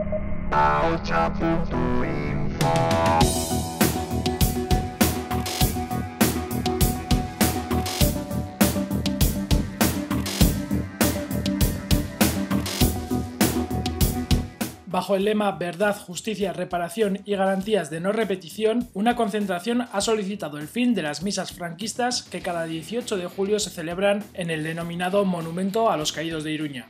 Bajo el lema Verdad, Justicia, Reparación y Garantías de no repetición, una concentración ha solicitado el fin de las misas franquistas que cada 18 de julio se celebran en el denominado Monumento a los Caídos de Iruña.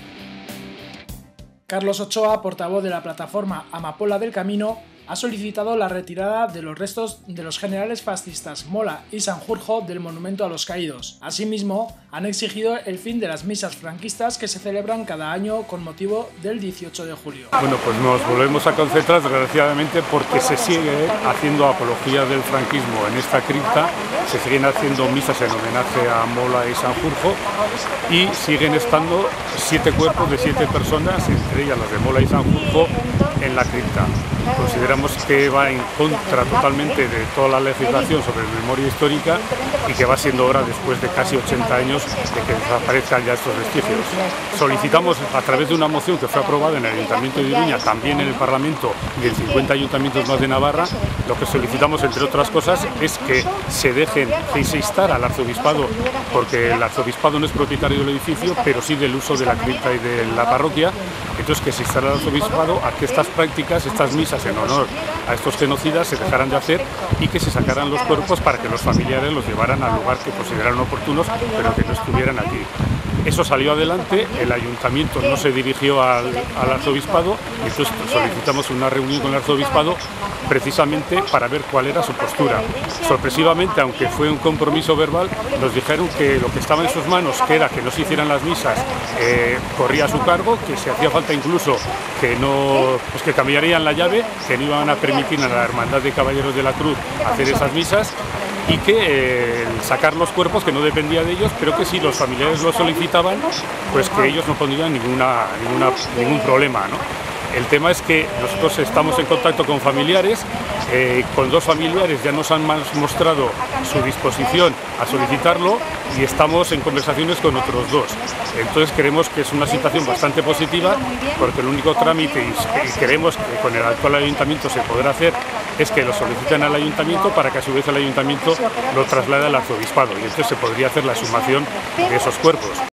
Carlos Ochoa, portavoz de la plataforma Amapola del Camino, ha solicitado la retirada de los restos de los generales fascistas Mola y Sanjurjo del Monumento a los Caídos. Asimismo, han exigido el fin de las misas franquistas que se celebran cada año con motivo del 18 de julio. Bueno, pues nos volvemos a concentrar desgraciadamente porque se sigue haciendo apología del franquismo en esta cripta, se siguen haciendo misas en homenaje a Mola y Sanjurjo y siguen estando 7 cuerpos de 7 personas, entre ellas las de Mola y Sanjurjo, en la cripta. Consideramos que va en contra totalmente de toda la legislación sobre memoria histórica y que va siendo hora, después de casi 80 años, de que desaparezcan ya estos vestigios. Solicitamos, a través de una moción que fue aprobada en el Ayuntamiento de Iruña, también en el Parlamento y en 50 ayuntamientos más de Navarra, lo que solicitamos, entre otras cosas, es que se dejen, que se instara al arzobispado, porque el arzobispado no es propietario del edificio, pero sí del uso de la cripta y de la parroquia. Entonces, que se instara al arzobispado a que estas prácticas, estas misas en honor a estos genocidas se dejaran de hacer y que se sacaran los cuerpos para que los familiares los llevaran al lugar que consideraran oportunos, pero que no estuvieran aquí. Eso salió adelante, el ayuntamiento no se dirigió al arzobispado y entonces solicitamos una reunión con el arzobispado precisamente para ver cuál era su postura. Sorpresivamente, aunque fue un compromiso verbal, nos dijeron que lo que estaba en sus manos, que era que no se hicieran las misas, corría a su cargo, que si hacía falta incluso que no, pues que cambiarían la llave, que no iban a permitir a la Hermandad de Caballeros de la Cruz hacer esas misas, y que sacar los cuerpos, que no dependía de ellos, pero que si los familiares lo solicitaban, pues que ellos no pondrían ningún problema, ¿no? El tema es que nosotros estamos en contacto con familiares, con 2 familiares ya nos han mostrado su disposición a solicitarlo y estamos en conversaciones con otros 2. Entonces creemos que es una situación bastante positiva, porque el único trámite, y creemos que con el actual ayuntamiento se podrá hacer, es que lo soliciten al ayuntamiento para que a su vez el ayuntamiento lo traslade al arzobispado y entonces se podría hacer la exhumación de esos cuerpos.